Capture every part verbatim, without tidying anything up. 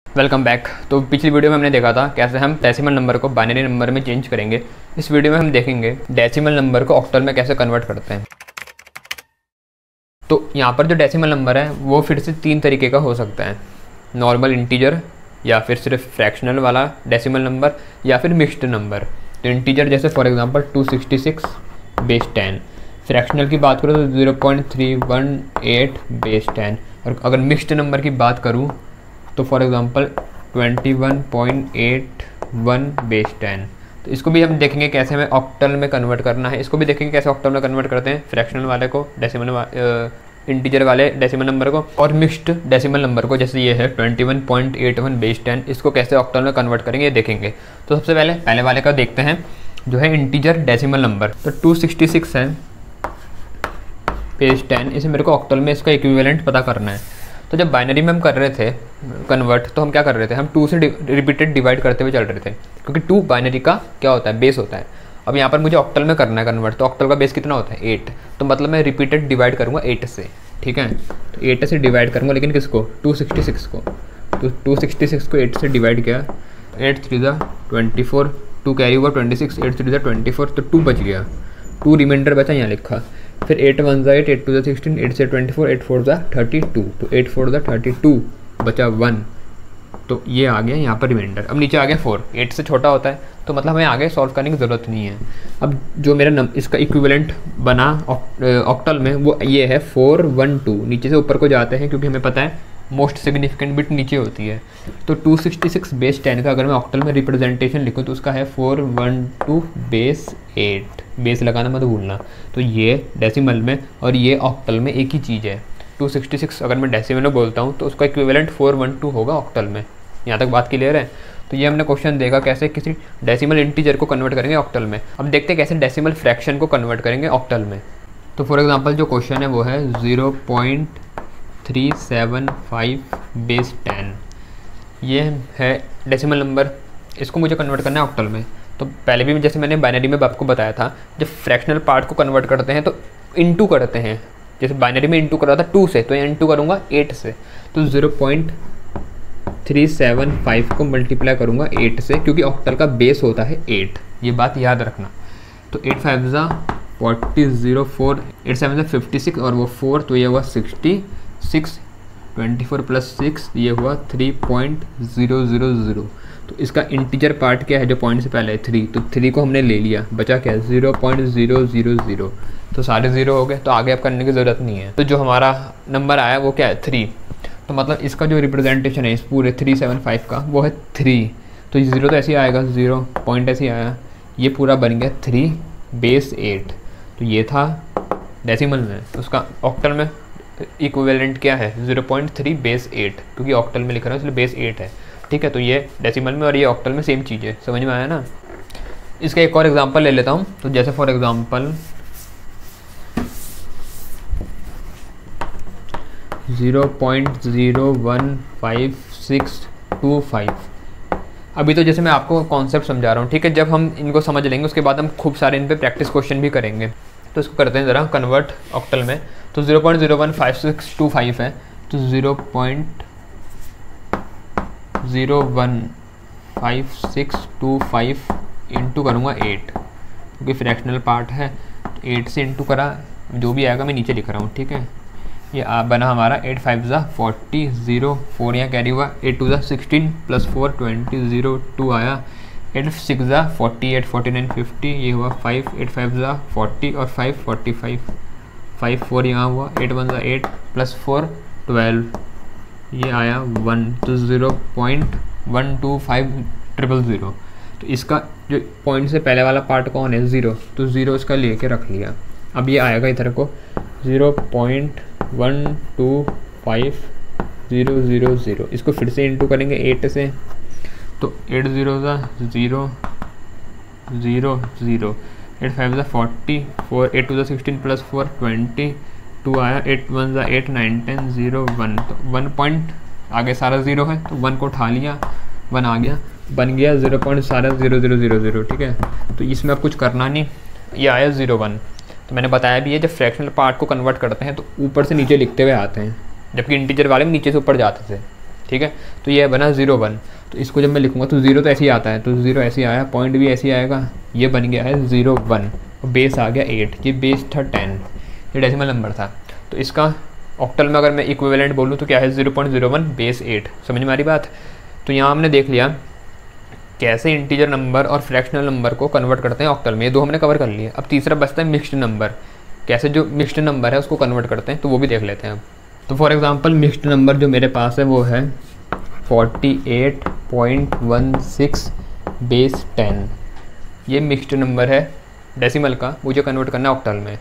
Welcome back. तो पिछली video में हमने देखा था कैसे हम डेसिमल नंबर को बाइनरी नंबर में चेंज करेंगे। इस वीडियो में हम देखेंगे डेसिमल नंबर को ऑक्टल में कैसे कन्वर्ट करते हैं। तो यहाँ पर जो डेसिमल नंबर है वो फिर से तीन तरीके का हो सकता है, नॉर्मल इंटीजर या फिर सिर्फ फ्रैक्शनल वाला डेसिमल नंबर या फिर मिक्स्ड नंबर। तो इंटीजर जैसे for example two sixty six base ten, fractional की बात करूँ तो zero point three one eight base ten, और अगर मिक्स्ड नंबर की बात करूँ तो for example twenty one point eight one base ten. तो इसको भी हम देखेंगे कैसे हमें ऑक्टल में कन्वर्ट करना है। इसको भी देखेंगे कैसे ऑक्टल में कन्वर्ट करते हैं, फ्रैक्शनल वाले को डेसिमल वा, इंटीजर वाले डेसिमल नंबर को, और मिक्स्ड डेसिमल नंबर को जैसे ये है twenty one point eight one base ten, इसको कैसे ऑक्टल में कन्वर्ट करेंगे ये देखेंगे। तो सबसे पहले पहले वाले का देखते हैं जो है इंटीजर डेसिमल नंबर। तो टू सिक्सटी सिक्स है बेस टेन, इसे मेरे को ऑक्टल में इसका इक्विवेलेंट पता करना है। तो जब बाइनरी में हम कर रहे थे कन्वर्ट तो हम क्या कर रहे थे, हम टू से रिपीटेड डिवाइड करते हुए चल रहे थे, क्योंकि टू बाइनरी का क्या होता है, बेस होता है। अब यहाँ पर मुझे ऑक्टल में करना है कन्वर्ट, तो ऑक्टल का बेस कितना होता है, एट। तो मतलब मैं रिपीटेड डिवाइड करूँगा एट से, ठीक है। तो एट से डिवाइड करूँगा, लेकिन किसको, टू सिक्सटी सिक्स को। तो टू सिक्सटी सिक्स को एट से डिवाइड किया, एट थ्री ज़ा ट्वेंटी फोर, टू कैरी हुआ ट्वेंटी सिक्स, एट थ्री ज़ा ट्वेंटी फोर, तो टू बच गया, टू रिमाइंडर बचा यहाँ लिखा। फिर एट वन ज़ा एट, एट टू ज़ा सिक्सटीन, एट से ट्वेंटी फोर, एट फोर ज़ा थर्टी टू, तो एट फोर ज़ा थर्टी टू, बचा वन। तो ये आ गया यहाँ पर रिमाइंडर। अब नीचे आ गया फोर, एट से छोटा होता है, तो मतलब हमें आगे सॉल्व करने की ज़रूरत नहीं है। अब जो मेरा नम इसका इक्विवेलेंट बना ऑक्टल में वो ये है फोर वन टू। नीचे से ऊपर को जाते हैं क्योंकि हमें पता है मोस्ट सिग्निफिकेंट बिट नीचे होती है। तो two sixty six base ten का अगर मैं ऑक्टल में रिप्रेजेंटेशन लिखूँ तो उसका है four one two base eight, base लगाना मत भूलना। तो ये डेसिमल में और ये ऑक्टल में एक ही चीज़ है। टू सिक्सटी सिक्स अगर मैं डेसिमल में बोलता हूँ तो उसका इक्विवेलेंट फोर वन टू होगा ऑक्टल में। यहाँ तक बात क्लियर है। तो ये हमने क्वेश्चन देखा कैसे किसी डेसिमल इंटीजर को कन्वर्ट करेंगे ऑक्टल में। अब देखते हैं कैसे डेसिमल फ्रैक्शन को कन्वर्ट करेंगे ऑक्टल में। तो फॉर एग्जांपल जो क्वेश्चन है वो है zero point three seven five base ten, ये है डेसिमल नंबर, इसको मुझे कन्वर्ट करना है ऑक्टल में। तो पहले भी जैसे मैंने बाइनरी में आपको बताया था, जब फ्रैक्शनल पार्ट को कन्वर्ट करते हैं तो इनटू करते हैं। जैसे बाइनरी में इनटू कर रहा था टू से, तो इनटू करूँगा एट से। तो zero point three seven five को मल्टीप्लाई करूँगा एट से, क्योंकि ऑक्टल का बेस होता है एट, ये बात याद रखना। तो एट फाइव ज़ा forty, zero four, eight seven ज़ा फिफ्टी सिक्स, और वो फोर, तो ये हुआ sixty six, twenty four plus six, ये हुआ three point zero zero zero. तो इसका इंटीजर पार्ट क्या है जो पॉइंट से पहले है, थ्री, तो थ्री को हमने ले लिया, बचा क्या है zero point zero zero zero. तो सारे ज़ीरो हो गए, तो आगे अब करने की ज़रूरत नहीं है। तो जो हमारा नंबर आया वो क्या है, थ्री। तो मतलब इसका जो रिप्रेजेंटेशन है इस पूरे थ्री सेवन फाइव का वो है थ्री। तो ये ज़ीरो तो ऐसे ही आएगा, ज़ीरो पॉइंट ऐसे ही आया, ये पूरा बन गया थ्री बेस एट। तो ये था डेसिमल में, तो उसका ऑक्टल में इक्विवेलेंट क्या है, zero point three base eight, क्योंकि ऑक्टल में लिख रहा हूँ इसलिए बेस एट है, ठीक है। तो ये डेसिमल में और ये ऑक्टल में सेम चीज़ है, समझ में आया ना। इसका एक और एग्जांपल ले लेता हूँ। तो जैसे for example zero point zero one five six two five. अभी तो जैसे मैं आपको कॉन्सेप्ट समझा रहा हूँ, ठीक है। जब हम इनको समझ लेंगे उसके बाद हम खूब सारे इन पे प्रैक्टिस क्वेश्चन भी करेंगे। तो इसको करते हैं ज़रा कन्वर्ट ऑक्टल में। तो zero point zero one five six two five है, तो zero point zero one five six two five into करूँगा एट, क्योंकि फ्रैक्शनल पार्ट है। एट से इंटू करा, जो भी आएगा मैं नीचे लिख रहा हूँ, ठीक है। ये आ बना हमारा एट फाइव ज़ा फोर्टी, ज़ीरो फोर यहाँ कैरी हुआ, एट टू ज़ा sixteen plus four twenty, zero two आया, एट सिक्स ज़ा forty eight, forty nine fifty, ये हुआ फाइव, एट फाइव ज़ा फोर्टी और five forty five, five four यहाँ हुआ, एट वन ज़ा एट प्लस फोर ट्वेल्व, ये आया वन। तो zero point one two five triple zero. तो इसका जो पॉइंट से पहले वाला पार्ट कौन है, ज़ीरो, तो ज़ीरो इसका लेके रख लिया। अब ये आएगा इधर को zero point one two five zero zero zero, इसको फिर से इंटू करेंगे एट से। तो एट ज़ीरो ज़ा zero zero zero, eight five ज़ा फोर्टी, फोर, एट टू ज़ा sixteen plus four twenty, two आया, एट वन ज़ा eight, nine ten, zero one. तो वन पॉइंट आगे सारा ज़ीरो है, तो वन को उठा लिया, वन आ गया, बन गया ज़ीरो पॉइंट सारा ज़ीरो ज़ीरो ज़ीरो ज़ीरो, ठीक है। तो इसमें अब कुछ करना नहीं, ये आया ज़ीरो वन। तो मैंने बताया भी है, जब फ्रैक्शनल पार्ट को कन्वर्ट करते हैं तो ऊपर से नीचे लिखते हुए आते हैं, जबकि इंटीजर वाले में नीचे से ऊपर जाते थे, ठीक है। तो ये बना ज़ीरो वन, तो इसको जब मैं लिखूँगा तो ज़ीरो तो ऐसे ही आता है, तो ज़ीरो ऐसे ही आया, पॉइंट भी ऐसे ही आएगा, ये बन गया है ज़ीरो वन, और बेस आ गया एट, ये बेस था टेन, ये डेसिमल नंबर था। तो इसका ऑक्टल में अगर मैं इक्विवेलेंट बोलूँ तो क्या है, zero point zero one base eight. समझ में आ रही बात। तो यहाँ हमने देख लिया कैसे इंटीजर नंबर और फ्रैक्शनल नंबर को कन्वर्ट करते हैं ऑक्टल में, ये दो हमने कवर कर लिए। अब तीसरा बचता है मिक्स्ड नंबर, कैसे जो मिक्स्ड नंबर है उसको कन्वर्ट करते हैं, तो वो भी देख लेते हैं अब। तो फॉर एग्जांपल मिक्स्ड नंबर जो मेरे पास है वो है forty eight point one six base ten, ये मिक्स्ड नंबर है डेसिमल का, मुझे कन्वर्ट करना है ऑक्टल में।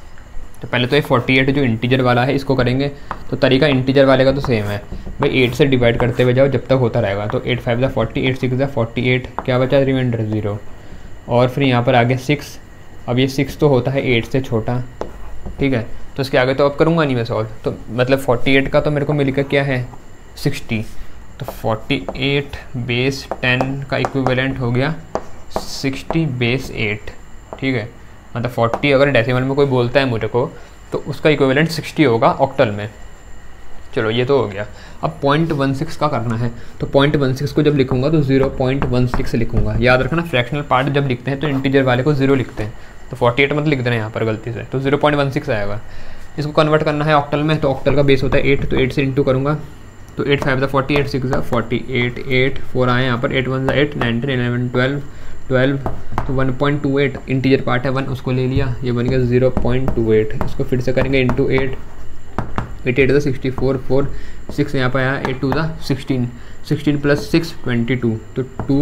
तो पहले तो ये फोर्टी एट जो इंटीजर वाला है इसको करेंगे, तो तरीका इंटीजर वाले का तो सेम है भाई, एट से डिवाइड करते हुए जाओ जब तक होता रहेगा। तो एट फाइव ज़ा फोर्टी, एट सिक्स ज़ा फोर्टी एट, क्या बचा रिमाइंडर ज़ीरो, और फिर यहाँ पर आगे सिक्स। अब ये सिक्स तो होता है एट से छोटा, ठीक है, तो इसके आगे तो अब करूँगा नहीं मैं सॉल्व, तो मतलब फोर्टी एट का तो मेरे को मिलेगा क्या है सिक्सटी, तो फोर्टी एट बेस टेन का इक्विवेलेंट हो गया सिक्सटी बेस एट, ठीक है। मतलब फोर्टी अगर डेसिमल में कोई बोलता है मुझे को तो उसका इक्विवेलेंट सिक्सटी होगा ऑक्टल में। चलो ये तो हो गया। अब पॉइंट वन सिक्स का करना है, तो पॉइंट वन सिक्स को जब लिखूंगा तो ज़ीरो पॉइंट वन सिक्स लिखूंगा। याद रखना फ्रैक्शनल पार्ट जब लिखते हैं तो इंटीजर वाले को जीरो लिखते हैं, तो फोर्टी एट मत लिख देना यहाँ पर गलती से, तो ज़ीरो पॉइंट वन सिक्स आएगा। इसको कन्वर्ट करना है ऑक्टल में, तो ऑक्टल का बेस होता है एट, तो एट से इंटू करूँगा, तो एट फाइव ज़ा फोर्टी, एट सिक्स ज़ा फोर्टी एट, एट फोर आए यहाँ पर, एट वन ज़ा eight, nine ten eleven twelve twelve, तो one point two eight integer part है वन, उसको ले लिया, ये बन गया ज़ीरो पॉइंट टू एट। इसको फिर से करेंगे इंटू एट, एट एट ज़ा सिक्सटी फोर, फोर सिक्स यहाँ पर आया, एट टू ज़ा sixteen, sixteen plus six twenty two, तो two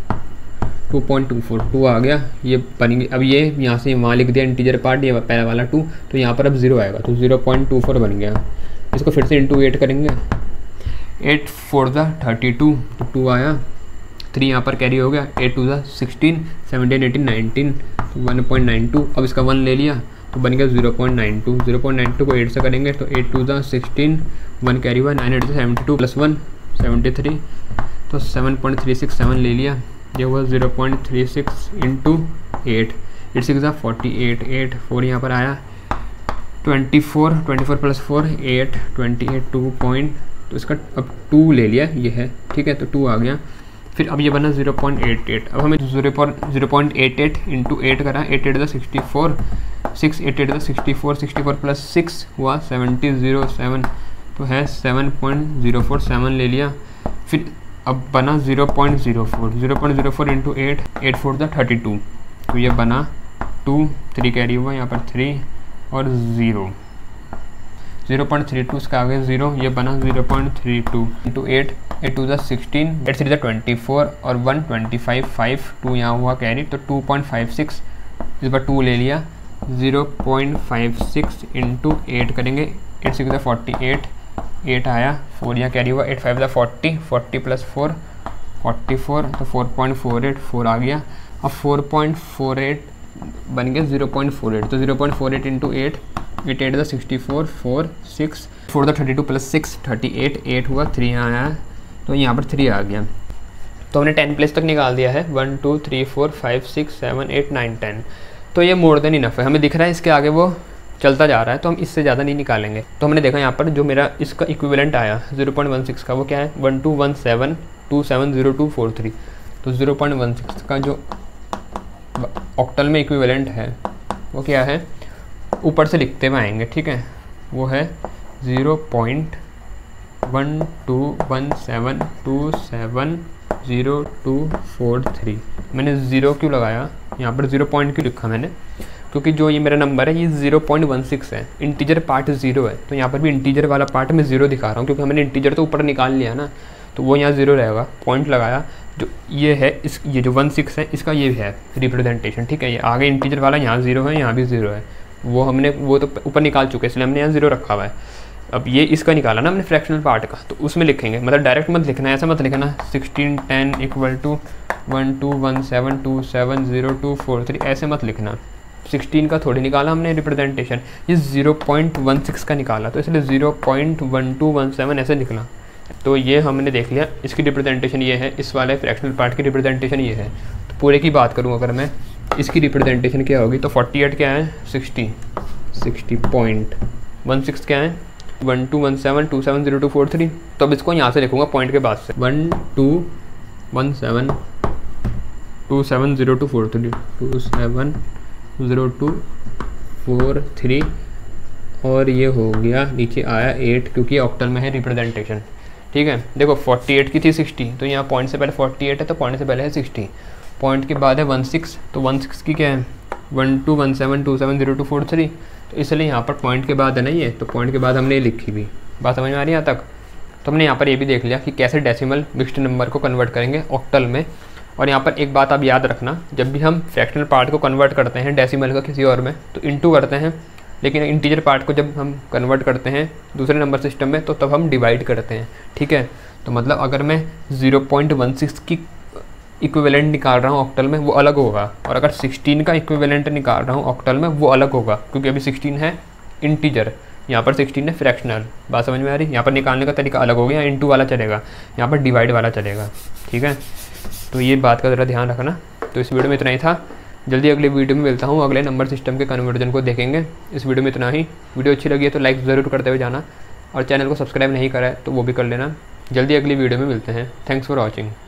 two point two four, two आ गया, ये बनेंगे। अब ये यहाँ से वहाँ लिख दिया इंटीजर पार्ट, ये पहला वाला टू, तो यहाँ पर अब ज़ीरो आएगा, तो ज़ीरो पॉइंट टू फोर बन गया। इसको फिर से इंटू एट करेंगे, एट फोर ज़ा थर्टी टू, तो टू आया, थ्री यहाँ पर कैरी हो गया, एट टू ज़ा सिक्सटीन, सेवनटीन एटीन नाइनटीन, तो वन पॉइंट नाइन टू। अब इसका वन ले लिया तो बन गया zero point nine two, zero point nine two को एट से करेंगे तो एट टू ज़ा सिक्सटीन, वन कैरी हुआ, नाइन एट ज़ा seventy two plus one seventy three, तो seven point three six seven ले लिया, ये हुआ zero point three six into eight, eight six ज़ा फोर्टी एट, एट फोर यहाँ पर आया, twenty four, twenty four plus four eight, twenty eight, two point, तो इसका अब टू ले लिया, ये है, ठीक है, तो टू आ गया। फिर अब ये बना ज़ीरो पॉइंट एट एट, अब हमें zero point zero point eight eight into eight करा, एट एट ज़ा sixty four, six eight eight ज़ा sixty four, sixty four plus six हुआ सेवेंटी ज़ीरो सेवन, तो है seven point zero four seven ले लिया। फिर अब बना zero point zero four, zero point zero four into eight, eight four ज़ा थर्टी टू, तो ये बना टू, थ्री कैरी हुआ यहाँ पर थ्री और zero, zero point three two इसका आगे ज़ीरो, ये बना zero point three two into eight, eight two ज़ा सिक्सटीन, एट थ्री ज़ा ट्वेंटी फोर और one twenty five, five two यहाँ हुआ कैरी, तो टू पॉइंट फाइव सिक्स, इस बार टू ले लिया, zero point five six into eight करेंगे, एट सिक्स ज़ा फोर्टी एट, एट आया, फोर यहाँ कैरी हुआ, एट फाइव ज़ा forty, forty plus four forty four, तो four point four eight, four आ गया। अब फोर पॉइंट फोर एट बन गया ज़ीरो पॉइंट फोर एट, तो zero point four eight into eight, eight eight ज़ा sixty four, four six, four ज़ा thirty two plus six thirty eight, eight हुआ, three यहाँ आया, तो यहाँ पर थ्री आ गया। तो हमने टेन प्लेस तक निकाल दिया है, one two three four five six seven eight nine ten, तो ये मोर देन इनफ है। हमें दिख रहा है इसके आगे वो चलता जा रहा है, तो हम इससे ज़्यादा नहीं निकालेंगे। तो हमने देखा यहाँ पर जो मेरा इसका इक्विवेलेंट आया ज़ीरो पॉइंट वन सिक्स का, वो क्या है one two one seven two seven zero two four three, तो ज़ीरो पॉइंट वन सिक्स का जो ऑक्टल में इक्विवेलेंट है वो क्या है, ऊपर से लिखते हुए आएंगे, ठीक है, वो है zero point one two one seven two seven zero two four three. मैंने ज़ीरो क्यों लगाया यहाँ पर, ज़ीरो पॉइंट क्यों लिखा मैंने, क्योंकि जो ये मेरा नंबर है ये ज़ीरो पॉइंट वन सिक्स है, इंटीजर पार्ट ज़ीरो है, तो यहाँ पर भी इंटीजर वाला पार्ट मैं ज़ीरो दिखा रहा हूँ, क्योंकि हमने इंटीजर तो ऊपर निकाल लिया ना, तो वो यहाँ ज़ीरो रहेगा, पॉइंट लगाया। जो ये है इस ये जो वन सिक्स है इसका ये है रिप्रेजेंटेशन, ठीक है, ये आगे इंटीजर वाला यहाँ ज़ीरो है, यहाँ भी ज़ीरो है, वो हमने वो तो ऊपर निकाल चुके हैं, इसलिए हमने यहाँ ज़ीरो रखा हुआ है। अब ये इसका निकाला ना हमने फ्रैक्शनल पार्ट का, तो उसमें लिखेंगे, मतलब डायरेक्ट मत लिखना है, ऐसा मत लिखना sixteen ten equal to one two one seven two seven zero two four three, ऐसे मत लिखना। सिक्सटीन का थोड़ी निकाला हमने रिप्रेजेंटेशन, ये ज़ीरो पॉइंट वन सिक्स का निकाला, तो इसलिए zero point one two one seven ऐसे निकला। तो ये हमने देख लिया, इसकी रिप्रेजेंटेशन ये है, इस वाले फ्रैक्शनल पार्ट की रिप्रेजेंटेशन ये है। तो पूरे की बात करूँ अगर मैं, इसकी रिप्रेजेंटेशन क्या होगी, तो फोर्टी एट क्या है sixty, sixty point one six क्या है one two one seven two seven zero two four three, तो अब इसको यहाँ से लिखूँगा पॉइंट के बाद से, one two one seven two seven zero two four three two seven zero two four three और ये हो गया नीचे आया एट, क्योंकि ऑक्टल में है रिप्रेजेंटेशन। ठीक है, देखो अड़तालीस की थी सिक्सटी, तो यहाँ पॉइंट से पहले अड़तालीस है तो पॉइंट से पहले है सिक्सटी, पॉइंट के बाद है वन सिक्स, तो वन सिक्स की क्या है one two one seven two seven zero two four three, तो इसलिए यहाँ पर पॉइंट के बाद है ना ये, तो पॉइंट के बाद हमने लिखी भी। बात समझ में आ रही है यहाँ तक? तो हमने यहाँ पर ये भी देख लिया कि कैसे डेसिमल मिक्स्ड नंबर को कन्वर्ट करेंगे ऑक्टल में। और यहाँ पर एक बात आप याद रखना, जब भी हम फ्रैक्शनल पार्ट को कन्वर्ट करते हैं डेसिमल का किसी और में तो इनटू करते हैं, लेकिन इंटीजर पार्ट को जब हम कन्वर्ट करते हैं दूसरे नंबर सिस्टम में तो तब हम डिवाइड करते हैं। ठीक है, तो मतलब अगर मैं ज़ीरो पॉइंट वन सिक्स की इक्विवेलेंट निकाल रहा हूँ ऑक्टल में वो अलग होगा, और अगर सिक्सटीन का इक्विवेलेंट निकाल रहा हूँ ऑक्टल में वो अलग होगा, क्योंकि अभी सिक्सटीन है इंटीजर, यहाँ पर सिक्सटीन है फ्रैक्शनल। बात समझ में आ रही? यहाँ पर निकालने का तरीका अलग हो गया, इंटू वाला चलेगा, यहाँ पर डिवाइड वाला चलेगा। ठीक है, तो ये बात का ज़रा ध्यान रखना। तो इस वीडियो में इतना ही था, जल्दी अगले वीडियो में मिलता हूँ, अगले नंबर सिस्टम के कन्वर्जन को देखेंगे। इस वीडियो में इतना ही। वीडियो अच्छी लगी है तो लाइक ज़रूर करते हुए जाना, और चैनल को सब्सक्राइब नहीं करा है तो वो भी कर लेना। जल्दी अगली वीडियो में मिलते हैं। Thanks for watching.